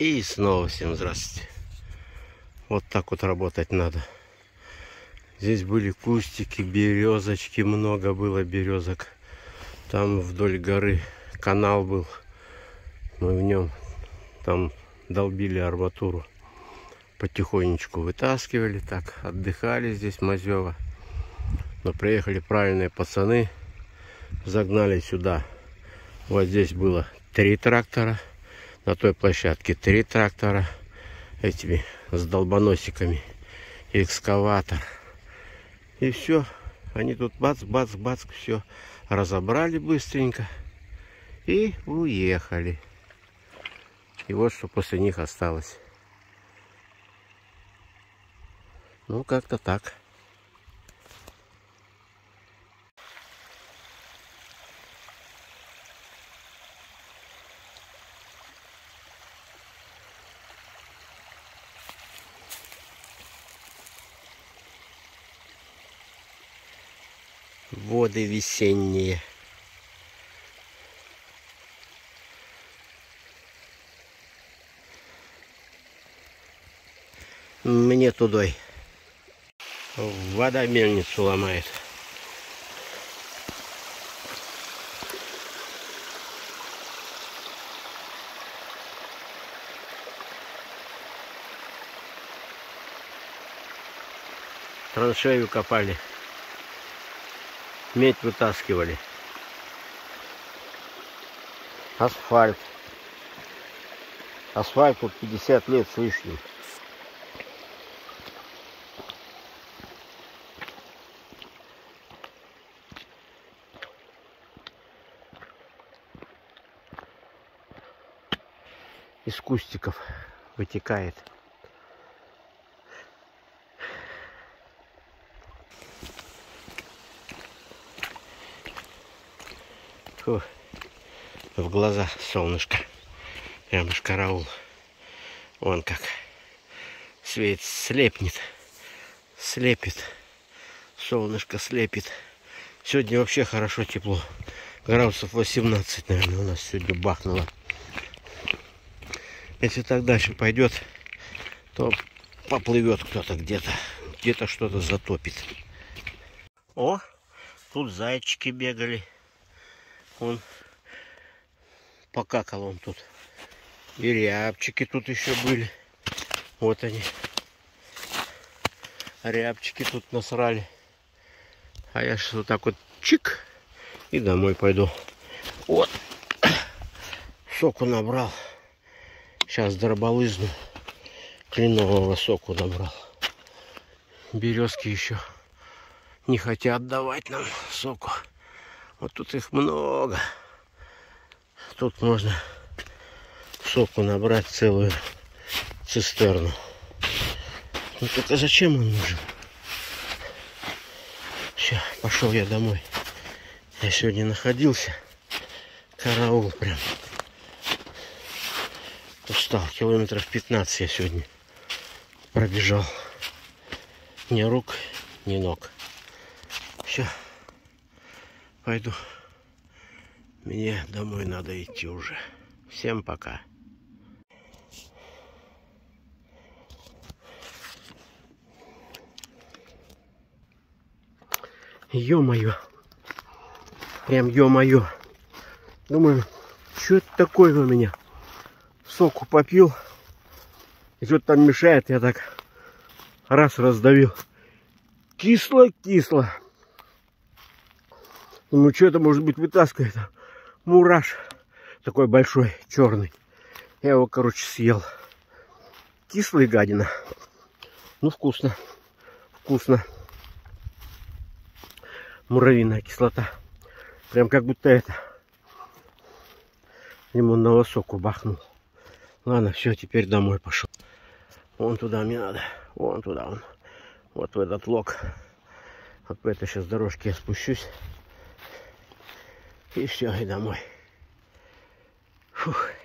И снова всем здравствуйте. Вот так вот работать надо. Здесь были кустики, березочки, много было березок. Там вдоль горы канал был. Мы в нем там долбили арматуру. Потихонечку вытаскивали, так отдыхали здесь Мазева. Но приехали правильные пацаны, загнали сюда. Вот здесь было 3 трактора. На той площадке 3 трактора этими с долбоносиками, экскаватор. И все, они тут бац, все разобрали быстренько и уехали. И вот что после них осталось. Ну, как-то так. Воды весенние. Мне тудой. Вода мельницу ломает. Траншею копали. Медь вытаскивали. Асфальт. Асфальту 50 лет с лишним. Из кустиков вытекает. Фу. В глаза солнышко. Прям аж караул. Вон как свет слепнет. Слепит. Солнышко слепит. Сегодня вообще хорошо тепло. Градусов 18, наверное, у нас сегодня бахнуло. Если так дальше пойдет, то поплывет кто-то где-то. Где-то что-то затопит. О, тут зайчики бегали. Он покакал он тут. И рябчики тут еще были. Вот они. Рябчики тут насрали. А я сейчас вот так вот чик. И домой пойду. Вот. Соку набрал. Сейчас дроболызну. Кленового соку набрал. Березки еще не хотят давать нам соку. Вот тут их много. Тут можно соку набрать целую цистерну. Ну только зачем он нужен? Все, пошел я домой. Я сегодня находился. Караул прям. Устал. Километров 15 я сегодня пробежал. Ни рук, ни ног. Все. Пойду. Мне домой надо идти уже. Всем пока. Ё-моё. Прям ё-моё. Думаю, что это такое у меня? Соку попил. И что-то там мешает. Я так раз раздавил. Кисло-кисло. Ну что это может быть вытаскивает? Мураш такой большой, черный. Я его, короче, съел. Кислый гадина. Ну вкусно. Вкусно. Муравьиная кислота. Прям как будто это лимонного соку бахнул. Ладно, все, теперь домой пошел. Вон туда мне надо. Вон туда он. Вот в этот лог. Вот по этой сейчас дорожке я спущусь. И все, и домой. Фух.